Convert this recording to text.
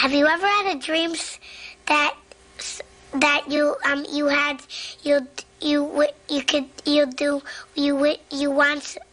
Have you ever had a dream that you had you want